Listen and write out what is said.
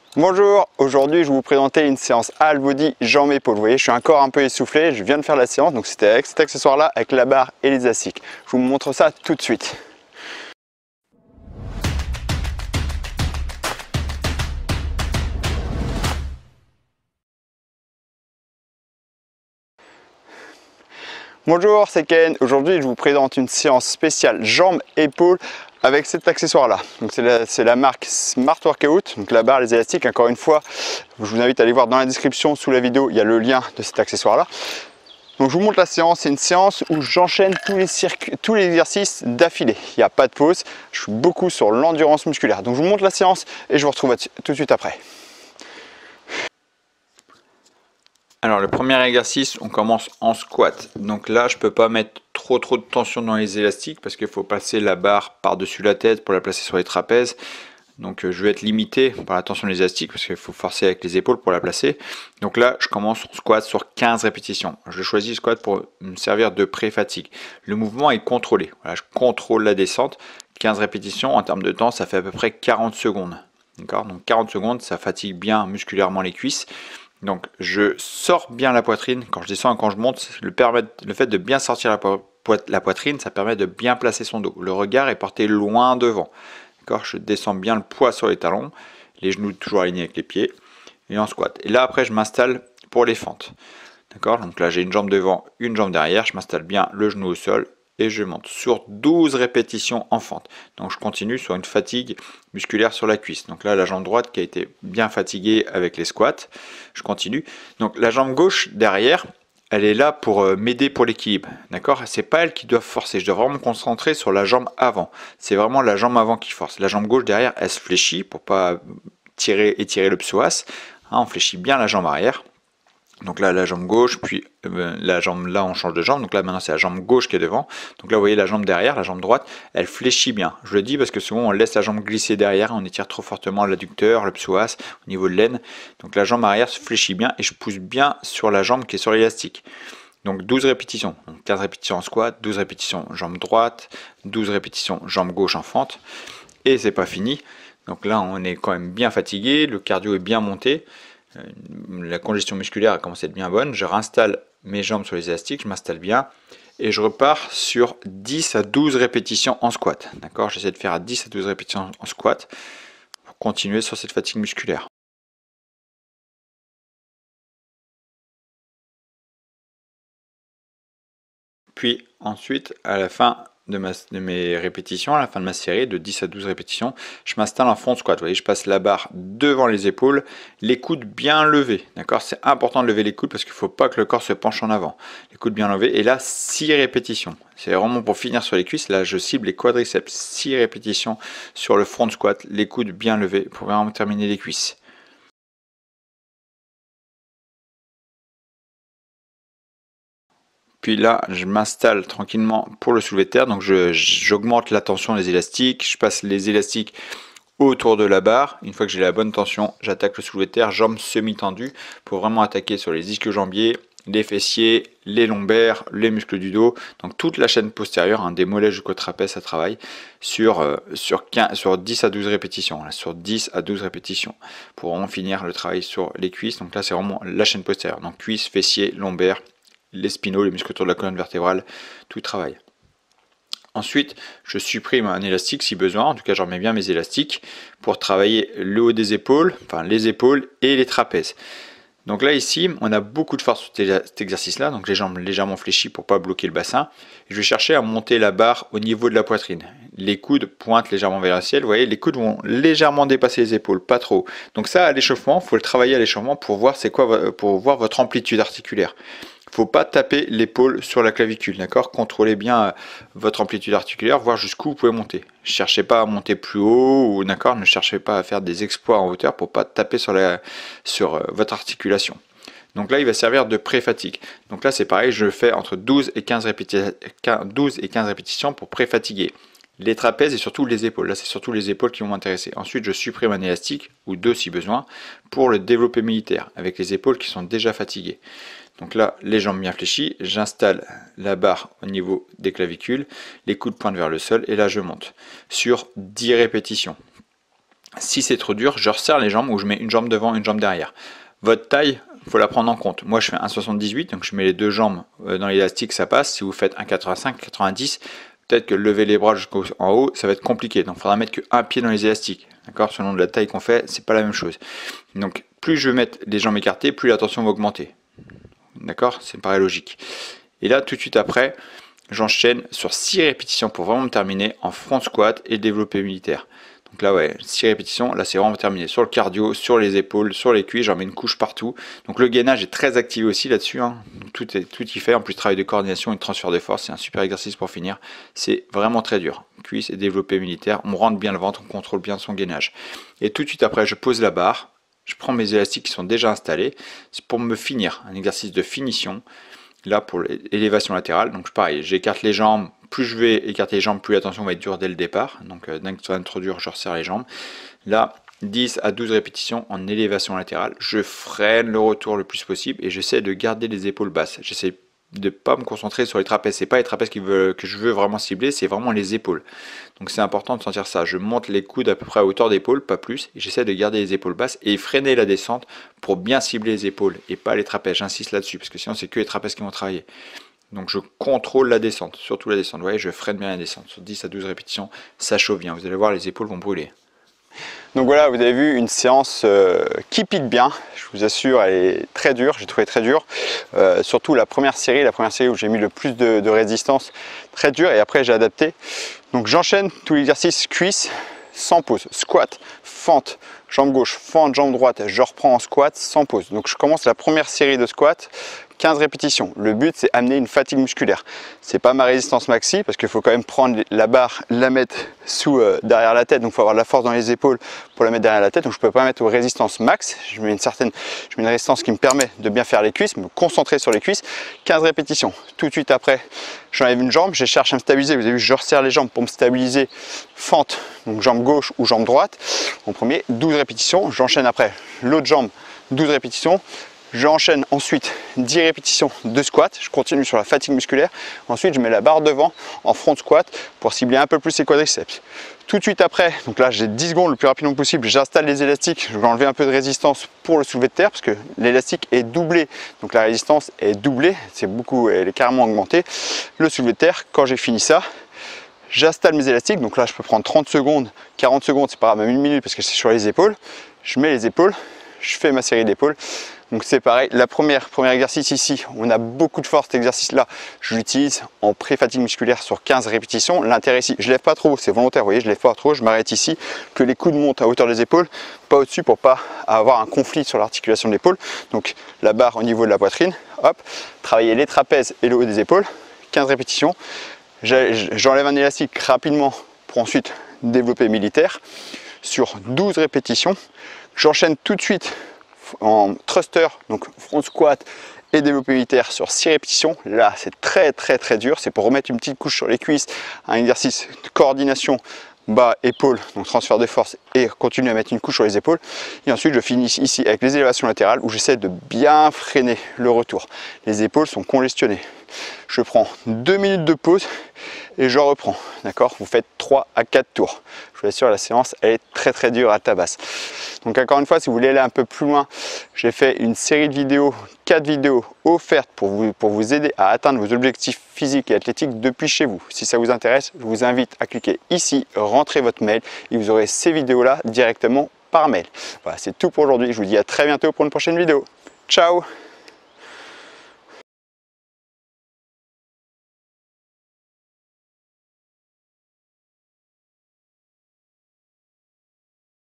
Bonjour, aujourd'hui je vais vous présenter une séance All Body jambes-épaules. Vous voyez, je suis encore un peu essoufflé, je viens de faire la séance, donc c'était avec cet accessoire-là, avec la barre et les élastiques. Je vous montre ça tout de suite. Bonjour, c'est Ken. Aujourd'hui je vous présente une séance spéciale jambes-épaules avec cet accessoire-là. Donc c'est la marque Smart Workout, donc la barre, les élastiques. Encore une fois, je vous invite à aller voir dans la description sous la vidéo, il y a le lien de cet accessoire-là. Donc je vous montre la séance, c'est une séance où j'enchaîne tous les exercices d'affilée. Il n'y a pas de pause, je suis beaucoup sur l'endurance musculaire. Donc je vous montre la séance et je vous retrouve tout de suite après. Alors le premier exercice, on commence en squat. Donc là, je peux pas mettre trop de tension dans les élastiques parce qu'il faut passer la barre par-dessus la tête pour la placer sur les trapèzes. Donc je vais être limité par la tension des élastiques parce qu'il faut forcer avec les épaules pour la placer. Donc là, je commence en squat sur 15 répétitions. Je choisis le squat pour me servir de pré-fatigue. Le mouvement est contrôlé. Voilà, je contrôle la descente. 15 répétitions, en termes de temps, ça fait à peu près 40 secondes. D'accord ? Donc 40 secondes, ça fatigue bien musculairement les cuisses. Donc je sors bien la poitrine quand je descends et quand je monte. Le fait de bien sortir la poitrine, ça permet de bien placer son dos. Le regard est porté loin devant. Je descends bien le poids sur les talons, les genoux toujours alignés avec les pieds et en squat. Et là après je m'installe pour les fentes. D'accord ? Donc là j'ai une jambe devant, une jambe derrière, je m'installe bien le genou au sol et je monte sur 12 répétitions en fente. Donc je continue sur une fatigue musculaire sur la cuisse. Donc là la jambe droite qui a été bien fatiguée avec les squats, je continue. Donc la jambe gauche derrière, elle est là pour m'aider pour l'équilibre, d'accord? C'est pas elle qui doit forcer, je dois vraiment me concentrer sur la jambe avant. C'est vraiment la jambe avant qui force. La jambe gauche derrière, elle se fléchit pour pas étirer le psoas. On fléchit bien la jambe arrière. Donc là, la jambe gauche, puis la jambe là, on change de jambe. Donc là, maintenant, c'est la jambe gauche qui est devant. Donc là, vous voyez la jambe derrière, la jambe droite, elle fléchit bien. Je le dis parce que souvent, on laisse la jambe glisser derrière, on étire trop fortement l'adducteur, le psoas, au niveau de l'aine. Donc la jambe arrière se fléchit bien et je pousse bien sur la jambe qui est sur l'élastique. Donc 12 répétitions, donc 15 répétitions en squat, 12 répétitions jambe droite, 12 répétitions jambe gauche en fente. Et c'est pas fini. Donc là, on est quand même bien fatigué, le cardio est bien monté. La congestion musculaire a commencé à être bien bonne, je réinstalle mes jambes sur les élastiques, je m'installe bien et je repars sur 10 à 12 répétitions en squat. D'accord ? J'essaie de faire à 10 à 12 répétitions en squat pour continuer sur cette fatigue musculaire. Puis ensuite, à la fin de mes répétitions, à la fin de ma série de 10 à 12 répétitions, je m'installe en front squat. Vous voyez, je passe la barre devant les épaules, les coudes bien levés. D'accord ? C'est important de lever les coudes parce qu'il ne faut pas que le corps se penche en avant. Les coudes bien levés. Et là, 6 répétitions. C'est vraiment pour finir sur les cuisses. Là, je cible les quadriceps. 6 répétitions sur le front squat, les coudes bien levés pour vraiment terminer les cuisses. Puis là, je m'installe tranquillement pour le soulevé de terre. Donc j'augmente la tension des élastiques. Je passe les élastiques autour de la barre. Une fois que j'ai la bonne tension, j'attaque le soulevé de terre, jambes semi-tendues, pour vraiment attaquer sur les ischio-jambiers, les fessiers, les lombaires, les muscles du dos. Donc toute la chaîne postérieure, des mollets jusqu'au trapèze, ça travaille sur 10 à 12 répétitions. Là, sur 10 à 12 répétitions pour vraiment finir le travail sur les cuisses. Donc là, c'est vraiment la chaîne postérieure. Donc cuisses, fessiers, lombaires, les spinaux, les muscles autour de la colonne vertébrale, tout travaille. Ensuite, je supprime un élastique si besoin, en tout cas je remets bien mes élastiques pour travailler le haut des épaules, enfin les épaules et les trapèzes. Donc là ici, on a beaucoup de force sur cet exercice-là, donc les jambes légèrement fléchies pour ne pas bloquer le bassin. Je vais chercher à monter la barre au niveau de la poitrine. Les coudes pointent légèrement vers le ciel, vous voyez, les coudes vont légèrement dépasser les épaules, pas trop. Donc ça, à l'échauffement, il faut le travailler à l'échauffement pour voir votre amplitude articulaire. Il ne faut pas taper l'épaule sur la clavicule, d'accord ? Contrôlez bien votre amplitude articulaire, voir jusqu'où vous pouvez monter. Ne cherchez pas à monter plus haut, d'accord ? Ne cherchez pas à faire des exploits en hauteur pour ne pas taper sur votre articulation. Donc là, il va servir de pré-fatigue. Donc là, c'est pareil, je fais entre 12 et 15 répétitions pour pré-fatiguer. Les trapèzes et surtout les épaules. Là, c'est surtout les épaules qui vont m'intéresser. Ensuite, je supprime un élastique, ou deux si besoin, pour le développé militaire, avec les épaules qui sont déjà fatiguées. Donc là, les jambes bien fléchies, j'installe la barre au niveau des clavicules, les coudes pointent vers le sol, et là je monte sur 10 répétitions. Si c'est trop dur, je resserre les jambes ou je mets une jambe devant, une jambe derrière. Votre taille, il faut la prendre en compte. Moi, je fais 1,78, donc je mets les deux jambes dans l'élastique, ça passe. Si vous faites 1,85, 90, peut-être que lever les bras jusqu'en haut, ça va être compliqué. Donc, il faudra mettre qu'un pied dans les élastiques. D'accord? Selon la taille qu'on fait, c'est pas la même chose. Donc, plus je vais mettre les jambes écartées, plus la tension va augmenter. D'accord? C'est pareil logique. Et là, tout de suite après, j'enchaîne sur 6 répétitions pour vraiment terminer en front squat et développé militaire. Donc là, ouais, 6 répétitions, là c'est vraiment terminé. Sur le cardio, sur les épaules, sur les cuisses, j'en mets une couche partout. Donc le gainage est très activé aussi là-dessus. Hein. Tout y fait. En plus, travail de coordination et de transfert de force, c'est un super exercice pour finir. C'est vraiment très dur. Cuisses et développé militaire, on rentre bien le ventre, on contrôle bien son gainage. Et tout de suite après, je pose la barre. Je prends mes élastiques qui sont déjà installés. C'est pour me finir, un exercice de finition. Là, pour l'élévation latérale, donc pareil, j'écarte les jambes. Plus je vais écarter les jambes, plus la tension va être dure dès le départ. Donc, dès que ça va être trop dur, je resserre les jambes. Là, 10 à 12 répétitions en élévation latérale. Je freine le retour le plus possible et j'essaie de garder les épaules basses. J'essaie de ne pas me concentrer sur les trapèzes. C'est pas les trapèzes que je veux vraiment cibler, c'est vraiment les épaules. Donc c'est important de sentir ça. Je monte les coudes à peu près à hauteur d'épaule, pas plus, et j'essaie de garder les épaules basses et freiner la descente pour bien cibler les épaules et pas les trapèzes. J'insiste là-dessus parce que sinon c'est que les trapèzes qui vont travailler. Donc je contrôle la descente, surtout la descente. Vous voyez, je freine bien la descente. Sur 10 à 12 répétitions, ça chauffe bien. Vous allez voir, les épaules vont brûler. Donc voilà, vous avez vu une séance qui pique bien, je vous assure, elle est très dure, j'ai trouvé très dure. Surtout la première série où j'ai mis le plus de résistance, très dure, et après j'ai adapté. Donc j'enchaîne tout l'exercice cuisse sans pause, squat, fente, jambe gauche, fente, jambe droite, je reprends en squat sans pause. Donc je commence la première série de squat, 15 répétitions. Le but, c'est amener une fatigue musculaire. C'est pas ma résistance maxi parce qu'il faut quand même prendre la barre, la mettre derrière la tête. Donc il faut avoir de la force dans les épaules pour la mettre derrière la tête. Donc je peux pas mettre aux résistances max. Je mets une résistance qui me permet de bien faire les cuisses, me concentrer sur les cuisses. 15 répétitions. Tout de suite après, j'enlève une jambe, je cherche à me stabiliser. Vous avez vu, je resserre les jambes pour me stabiliser. Fente, donc jambe gauche ou jambe droite. En premier, 12 répétitions. J'enchaîne après l'autre jambe, 12 répétitions. J'enchaîne ensuite 10 répétitions de squat, je continue sur la fatigue musculaire. Ensuite, je mets la barre devant en front squat pour cibler un peu plus les quadriceps. Tout de suite après, donc là j'ai 10 secondes le plus rapidement possible, j'installe les élastiques, je vais enlever un peu de résistance pour le soulevé de terre parce que l'élastique est doublé, donc la résistance est doublée, elle est carrément augmentée. Le soulevé de terre, quand j'ai fini ça, j'installe mes élastiques, donc là je peux prendre 30 secondes, 40 secondes, c'est pas grave, même une minute parce que c'est sur les épaules. Je mets les épaules, je fais ma série d'épaules. Donc c'est pareil, premier exercice ici, on a beaucoup de force cet exercice là, je l'utilise en pré-fatigue musculaire sur 15 répétitions. L'intérêt ici, je lève pas trop, c'est volontaire, vous voyez, je lève pas trop, je m'arrête ici, que les coudes montent à hauteur des épaules, pas au-dessus pour pas avoir un conflit sur l'articulation de l'épaule. Donc la barre au niveau de la poitrine, hop, travailler les trapèzes et le haut des épaules, 15 répétitions. J'enlève un élastique rapidement pour ensuite développer militaire sur 12 répétitions. J'enchaîne tout de suite en thruster, donc front squat et développé militaire sur 6 répétitions. Là c'est très dur, c'est pour remettre une petite couche sur les cuisses, un exercice de coordination bas épaules, donc transfert de force, et continuer à mettre une couche sur les épaules. Et ensuite je finis ici avec les élévations latérales où j'essaie de bien freiner le retour. Les épaules sont congestionnées. Je prends 2 minutes de pause et je reprends. D'accord, vous faites 3 à 4 tours. Je vous assure, la séance elle est très dure à tabasse. Donc encore une fois, si vous voulez aller un peu plus loin, j'ai fait une série de vidéos, 4 vidéos offertes pour vous aider à atteindre vos objectifs physiques et athlétiques depuis chez vous. Si ça vous intéresse, je vous invite à cliquer ici, rentrer votre mail et vous aurez ces vidéos là directement par mail. Voilà, c'est tout pour aujourd'hui. Je vous dis à très bientôt pour une prochaine vidéo. Ciao!